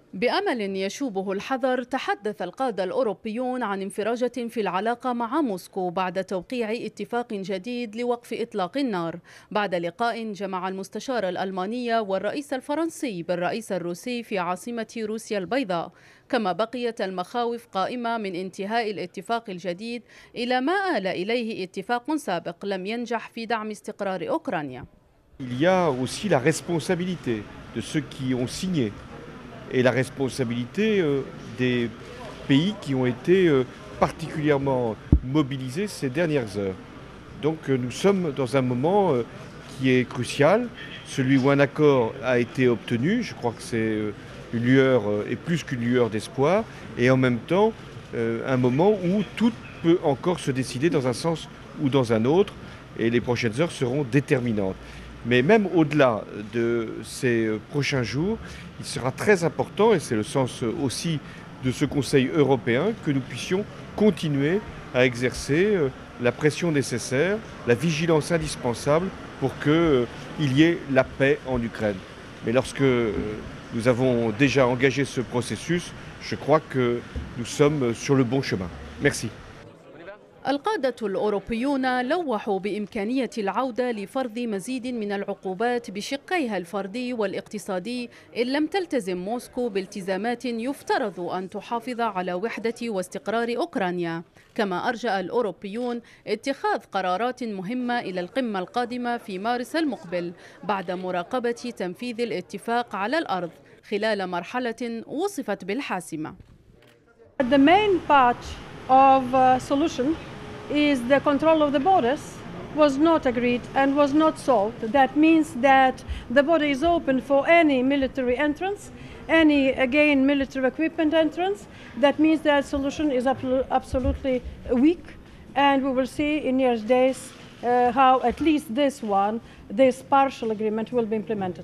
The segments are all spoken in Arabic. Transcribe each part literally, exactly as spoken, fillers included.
بأمل يشوبه الحذر، تحدث القادة الأوروبيون عن انفراجة في العلاقة مع موسكو بعد توقيع اتفاق جديد لوقف إطلاق النار، بعد لقاء جمع المستشار الألماني والرئيس الفرنسي بالرئيس الروسي في عاصمة روسيا البيضاء. كما بقيت المخاوف قائمة من انتهاء الاتفاق الجديد إلى ما آل إليه اتفاق سابق لم ينجح في دعم استقرار أوكرانيا. Il y a aussi la responsabilité de ceux qui ont signé et la responsabilité euh, des pays qui ont été euh, particulièrement mobilisés ces dernières heures. Donc euh, nous sommes dans un moment euh, qui est crucial, celui où un accord a été obtenu. Je crois que c'est euh, une lueur euh, et plus qu'une lueur d'espoir, et en même temps euh, un moment où tout peut encore se décider dans un sens ou dans un autre, et les prochaines heures seront déterminantes. Mais même au-delà de ces prochains jours, il sera très important, et c'est le sens aussi de ce Conseil européen, que nous puissions continuer à exercer la pression nécessaire, la vigilance indispensable pour qu'il y ait la paix en Ukraine. Mais lorsque nous avons déjà engagé ce processus, je crois que nous sommes sur le bon chemin. Merci. القادة الأوروبيون لوحوا بإمكانية العودة لفرض مزيد من العقوبات بشقيها الفردي والاقتصادي إن لم تلتزم موسكو بالتزامات يفترض أن تحافظ على وحدة واستقرار أوكرانيا. كما أرجأ الأوروبيون اتخاذ قرارات مهمة إلى القمة القادمة في مارس المقبل بعد مراقبة تنفيذ الاتفاق على الأرض خلال مرحلة وصفت بالحاسمة. The main part of uh, solution is the control of the borders was not agreed and was not solved. That means that the border is open for any military entrance, any again military equipment entrance. That means that solution is absolutely weak, and we will see in years days uh, how at least this one, this partial agreement will be implemented.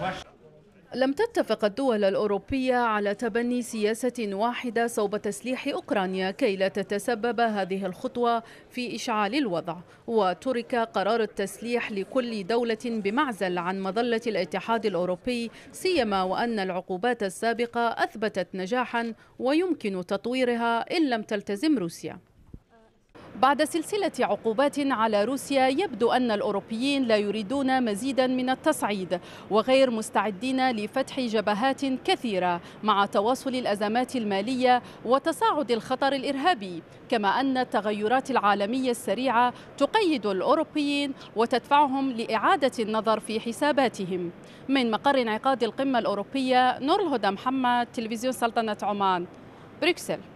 لم تتفق الدول الأوروبية على تبني سياسة واحدة صوب تسليح أوكرانيا كي لا تتسبب هذه الخطوة في إشعال الوضع، وترك قرار التسليح لكل دولة بمعزل عن مظلة الاتحاد الأوروبي، سيما وأن العقوبات السابقة أثبتت نجاحا ويمكن تطويرها إن لم تلتزم روسيا. بعد سلسلة عقوبات على روسيا، يبدو أن الأوروبيين لا يريدون مزيدا من التصعيد وغير مستعدين لفتح جبهات كثيرة مع تواصل الأزمات المالية وتصاعد الخطر الإرهابي، كما أن التغيرات العالمية السريعة تقيد الأوروبيين وتدفعهم لإعادة النظر في حساباتهم. من مقر انعقاد القمة الأوروبية، نور الهدى محمد، تلفزيون سلطنة عمان، بروكسل.